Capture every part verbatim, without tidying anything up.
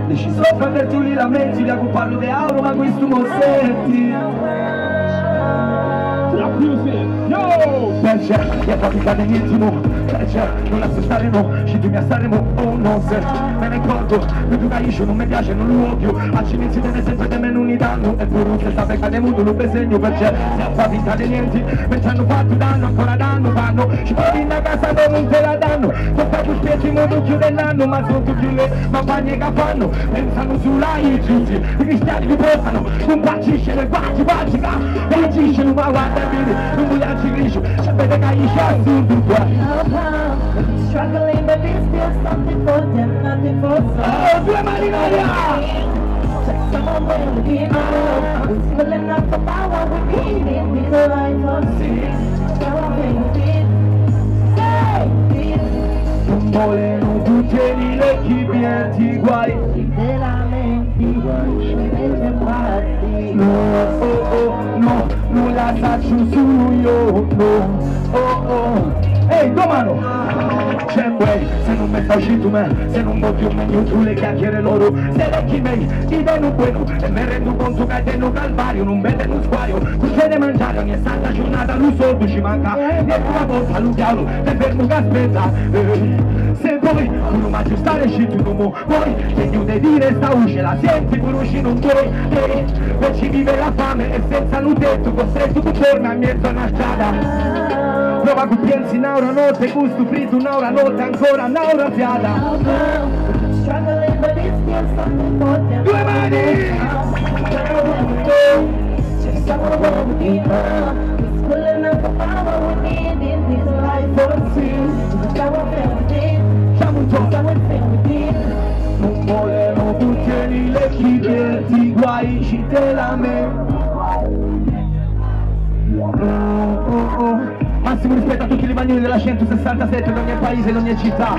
Deciso a fare tu li lamenti, da parlo di euro ma questo non senti. Perché è faticata intimo, perché non la so stare no, ci tu mi a stare mo, oh no se me ne ricordo, mi tu capisci non mi piace, non lo odio, a cinesi te ne sempre te me non danno, e pure non se sta per cadere muto, non per segno, perché se ha faticata niente, perché hanno fatto danno, ancora danno, fanno, ci porti in casa e non te la danno, tu fai tu spieghi mo non chiude l'anno, ma sono tutti le campagne che fanno, pensano sulla i giusti, i cristiani li portano, non bacisce, le baci, baci, bacisce, non va guarda bene, non voglio ci grigio, sapete che io c'è assurdo qua. Struggling but there's still something for them, nothing for some. Oh, due mani in aria! Check someone where we get on. We're spilling up the power we need it. It's a life of sin. Power we need. Say it. Non vogliono tutti i lecchi pienti guai. Te lamenti, invece parti. No, oh oh, no, non la faccio solo io, no, oh oh. Ehi, domano! C'è un way, se non mi fai tu me, se non vuoi più meglio tu le chiacchiere loro, se lecchi me, ti danno bueno, e mi rendo conto che te non calvario, non vede non squario, tu c'è da mangiare ogni santa giornata, lui soldo ci manca, e una volta lo diavolo, te fermo che aspetta, eh, se poi uno mangia stare sci tu come vuoi, se chiude dire sta usce la senti, pure usci non vuoi, ehi, per ci vive la fame e senza un tetto, costretto tu torni a mezzo a una strada. Prova che pensi un'ora notte, gusto fritto un'ora notte, ancora un'ora fiata. Struggling but there's still something for them. Due mani! Check someone where we get on. We're spilling up the power we need it. It's a life of sin. It's a power within. Siamo un po'. Power within. Non vogliono tutti i lecchi verti, guai ci te la me. Oh oh oh. Massimo rispetto a tutti i bagnoli della centosessantasette di ogni paese, di ogni città.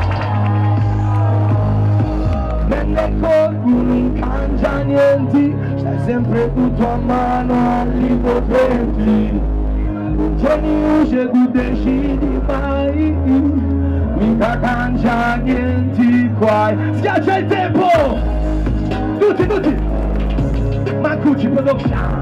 Venne colpi, non cangia niente, stai sempre tutto a mano agli potenti. Non tieni usce, tu decidi mai, mica cangia niente qua. Schiaccia il tempo! Tutti, tutti! Mancucci Production!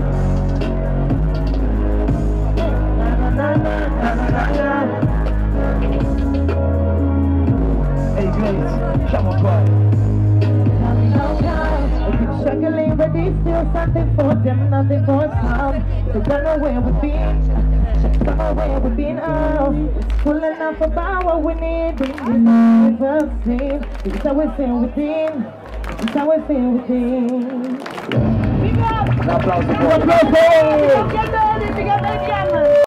Hey Grace, siamo qua. Struggling but there's still something for them, nothing for some. To run away we've been, check somewhere we've been out. It's full enough of power we need in this life of sin. It's how we feel within, it's how we feel within. Un applauso, un applauso!